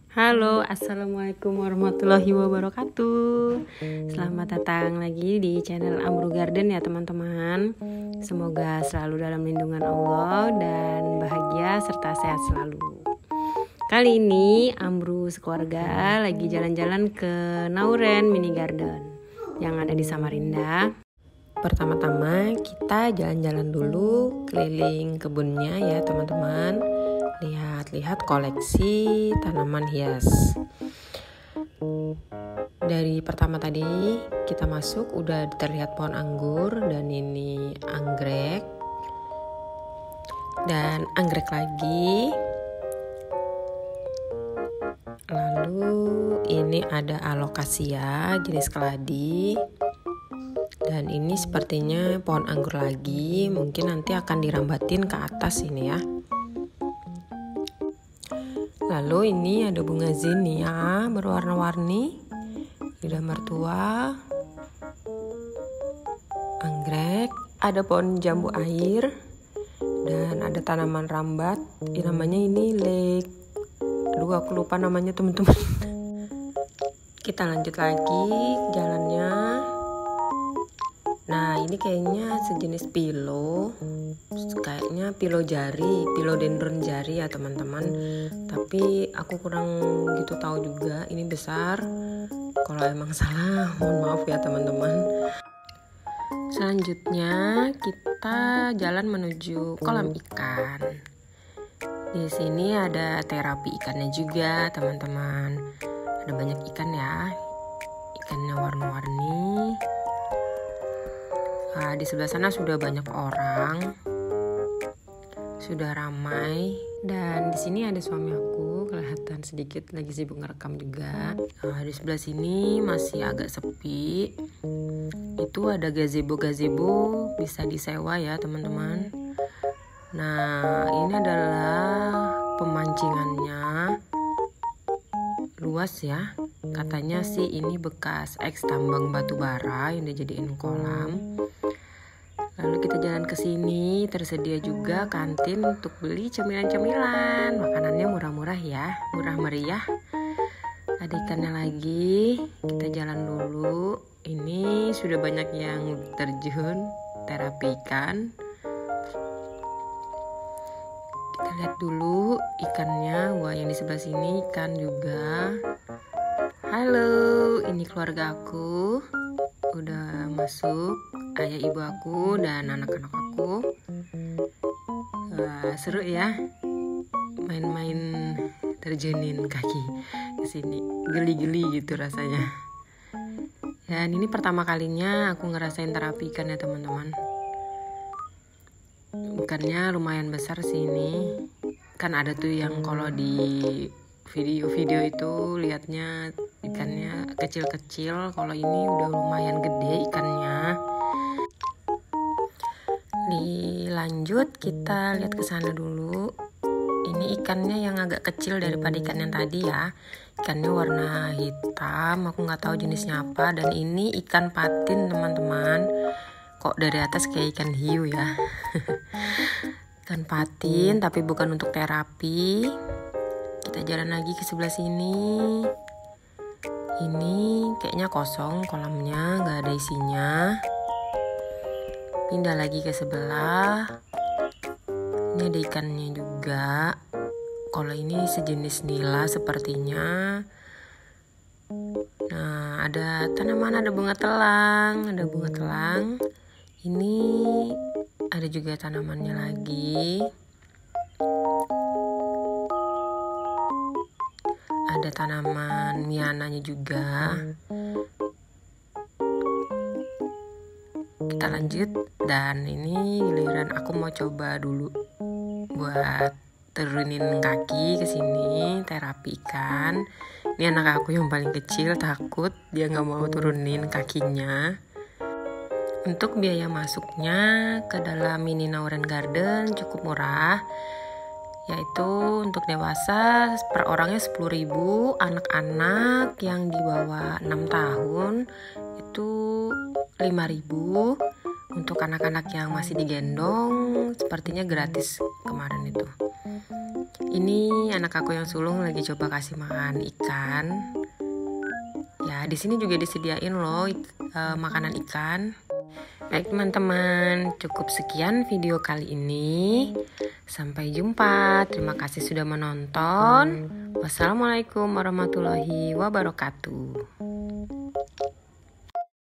Halo, assalamualaikum warahmatullahi wabarakatuh. Selamat datang lagi di channel Amru Garden ya teman-teman. Semoga selalu dalam lindungan Allah dan bahagia serta sehat selalu. Kali ini Amru sekeluarga lagi jalan-jalan ke Nauren Mini Garden yang ada di Samarinda. Pertama-tama kita jalan-jalan dulu keliling kebunnya ya teman-teman. Lihat-lihat koleksi tanaman hias. Dari pertama tadi kita masuk udah terlihat pohon anggur dan ini anggrek. Dan anggrek lagi. Lalu ini ada alokasia jenis keladi. Dan ini sepertinya pohon anggur lagi, mungkin nanti akan dirambatin ke atas ini ya. Lalu ini ada bunga zinnia berwarna-warni, lidah mertua, anggrek, ada pohon jambu air, dan ada tanaman rambat. Namanya ini lake. Aduh aku lupa namanya teman-teman. Kita lanjut lagi jalannya. Nah ini kayaknya sejenis pilo, kayaknya philodendron jari ya teman-teman. Tapi aku kurang gitu tahu juga, ini besar. Kalau emang salah mohon maaf ya teman-teman. Selanjutnya kita jalan menuju kolam ikan. Di sini ada terapi ikannya juga teman-teman. Ada banyak ikan ya, ikannya warna-warni. Di sebelah sana sudah banyak orang, sudah ramai, dan di sini ada suami aku kelihatan sedikit lagi sibuk ngerekam juga. Di sebelah sini masih agak sepi. Itu ada gazebo bisa disewa ya teman-teman. Nah ini adalah pemancingannya, luas ya. Katanya sih ini bekas eks tambang batu bara yang dijadiin kolam. Lalu kita jalan ke sini, tersedia juga kantin untuk beli cemilan-cemilan. Makanannya murah-murah ya, murah meriah. Ada ikannya lagi, kita jalan dulu. Ini sudah banyak yang terjun terapi ikan. Kita lihat dulu ikannya. Wah, yang di sebelah sini ikan juga. Halo, ini keluarga aku. Udah masuk, ayah ibu aku dan anak-anak aku. Seru ya, main-main terjunin kaki ke sini, geli-geli gitu rasanya. Dan ini pertama kalinya aku ngerasain terapi ikan ya teman-teman. Ikannya lumayan besar sih ini. Kan ada tuh yang kalau di video-video itu lihatnya ikannya kecil-kecil. Kalau ini udah lumayan gede ikannya. Dilanjut kita lihat ke sana dulu. Ini ikannya yang agak kecil daripada ikan yang tadi ya. Ikannya warna hitam, aku nggak tahu jenisnya apa. Dan ini ikan patin teman-teman. Kok dari atas kayak ikan hiu ya. Ikan patin tapi bukan untuk terapi. Kita jalan lagi ke sebelah sini. Ini kayaknya kosong kolamnya, nggak ada isinya. Pindah lagi ke sebelah. Ini ada ikannya juga. Kalau ini sejenis nila sepertinya. Nah, ada tanaman, ada bunga telang. Ini ada juga tanamannya lagi. Ada tanaman miananya juga. Kita lanjut, dan ini giliran aku mau coba dulu buat turunin kaki ke sini terapi ikan. Ini anak aku yang paling kecil takut, dia nggak mau turunin kakinya. Untuk biaya masuknya ke dalam Mini Nauren Garden cukup murah, yaitu untuk dewasa per orangnya 10.000, anak-anak yang di bawah 6 tahun itu 5.000, Untuk anak-anak yang masih digendong, sepertinya gratis kemarin itu. Ini anak aku yang sulung lagi coba kasih makan ikan. Ya, di sini juga disediain loh makanan ikan. Baik teman-teman, cukup sekian video kali ini. Sampai jumpa. Terima kasih sudah menonton. Wassalamualaikum warahmatullahi wabarakatuh.